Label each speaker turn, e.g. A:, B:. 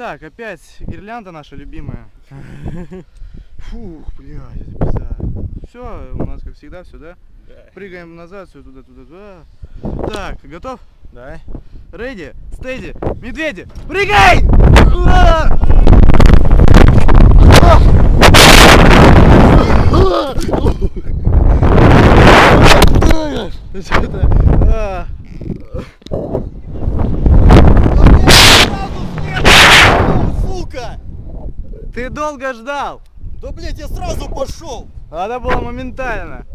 A: Так, опять гирлянда наша любимая. Фух, блядь, это пизда. Все, у нас как всегда, все, да?
B: Да.
A: Прыгаем назад, все туда, туда, туда. Так, готов?
B: Давай.
A: Ready, steady, медведи, прыгай!
B: Сука!
A: Ты долго ждал!
B: Да блять, я сразу пошел!
A: Надо было моментально.